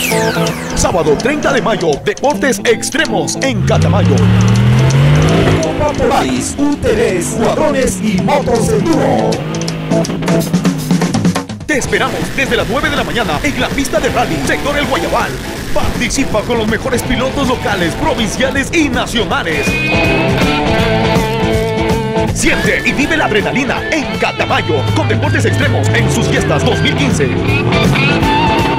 Sábado 30 de mayo, deportes extremos en Catamayo. Rallys, UTVs, cuadrones y motos enduro. Te esperamos desde las 9 de la mañana en la pista de rally, sector El Guayabal. Participa con los mejores pilotos locales, provinciales y nacionales. Siente y vive la adrenalina en Catamayo con deportes extremos en sus fiestas 2015.